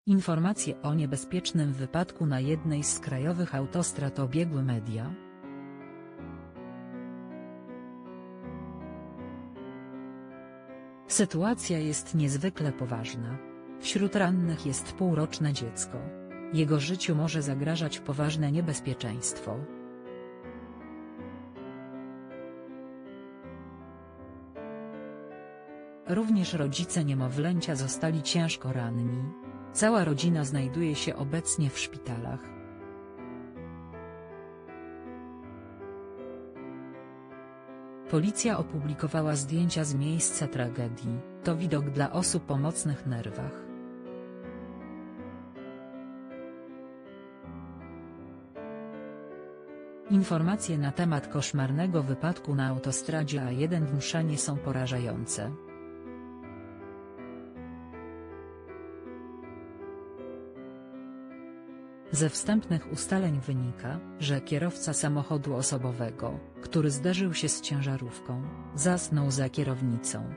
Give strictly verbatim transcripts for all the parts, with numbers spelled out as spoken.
Informacje o niebezpiecznym wypadku na jednej z krajowych autostrad obiegły media. Sytuacja jest niezwykle poważna. Wśród rannych jest półroczne dziecko. Jego życiu może zagrażać poważne niebezpieczeństwo. Również rodzice niemowlęcia zostali ciężko ranni. Cała rodzina znajduje się obecnie w szpitalach. Policja opublikowała zdjęcia z miejsca tragedii. To widok dla osób o mocnych nerwach. Informacje na temat koszmarnego wypadku na autostradzie A jeden w Mszanie są porażające. Ze wstępnych ustaleń wynika, że kierowca samochodu osobowego, który zderzył się z ciężarówką, zasnął za kierownicą.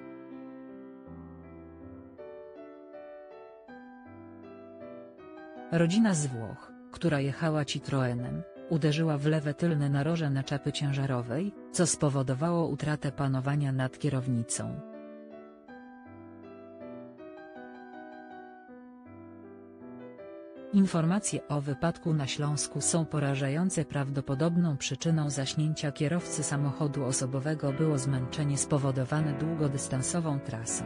Rodzina z Włoch, która jechała Citroenem, uderzyła w lewe tylne naroże naczepy ciężarowej, co spowodowało utratę panowania nad kierownicą. Informacje o wypadku na Śląsku są porażające. Prawdopodobną przyczyną zaśnięcia kierowcy samochodu osobowego było zmęczenie spowodowane długodystansową trasą.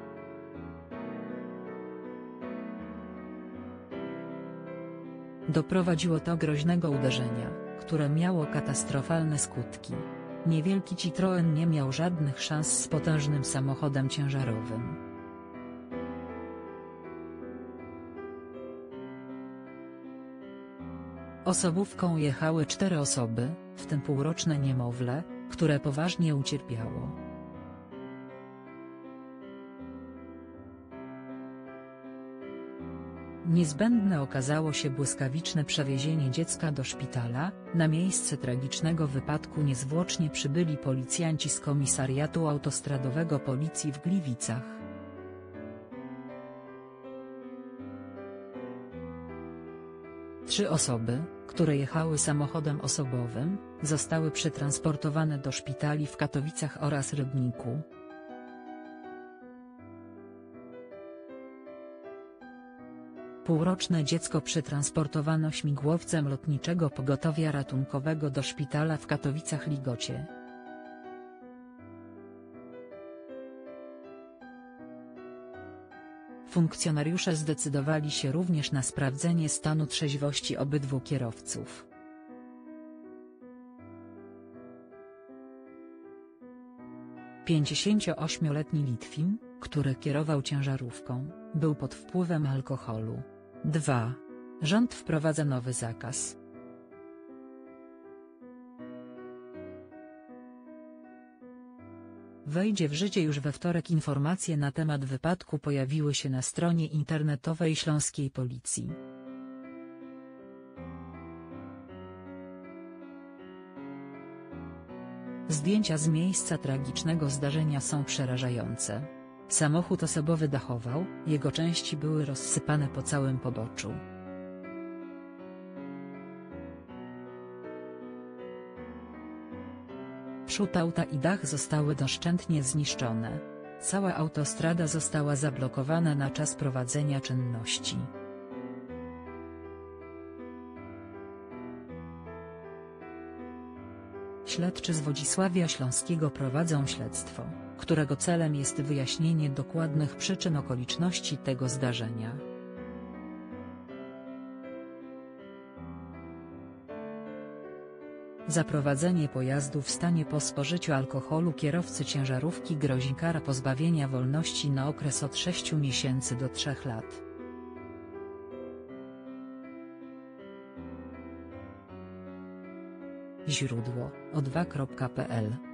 Doprowadziło to groźnego uderzenia, które miało katastrofalne skutki. Niewielki Citroen nie miał żadnych szans z potężnym samochodem ciężarowym. Osobówką jechały cztery osoby, w tym półroczne niemowlę, które poważnie ucierpiało. Niezbędne okazało się błyskawiczne przewiezienie dziecka do szpitala. Na miejsce tragicznego wypadku niezwłocznie przybyli policjanci z Komisariatu Autostradowego Policji w Gliwicach. Trzy osoby, które jechały samochodem osobowym, zostały przetransportowane do szpitali w Katowicach oraz Rybniku. Półroczne dziecko przetransportowano śmigłowcem Lotniczego Pogotowia Ratunkowego do szpitala w Katowicach-Ligocie. Funkcjonariusze zdecydowali się również na sprawdzenie stanu trzeźwości obydwu kierowców. pięćdziesięcioośmioletni Litwin, który kierował ciężarówką, był pod wpływem alkoholu. dwa. Rząd wprowadza nowy zakaz. Wejdzie w życie już we wtorek. Informacje na temat wypadku pojawiły się na stronie internetowej Śląskiej Policji. Zdjęcia z miejsca tragicznego zdarzenia są przerażające. Samochód osobowy dachował, jego części były rozsypane po całym poboczu. Przód auta i dach zostały doszczętnie zniszczone. Cała autostrada została zablokowana na czas prowadzenia czynności. Śledczy z Wodzisławia Śląskiego prowadzą śledztwo, którego celem jest wyjaśnienie dokładnych przyczyn okoliczności tego zdarzenia. Za prowadzenie pojazdu w stanie po spożyciu alkoholu kierowcy ciężarówki grozi kara pozbawienia wolności na okres od sześciu miesięcy do trzech lat. Źródło: o dwa kropka pe el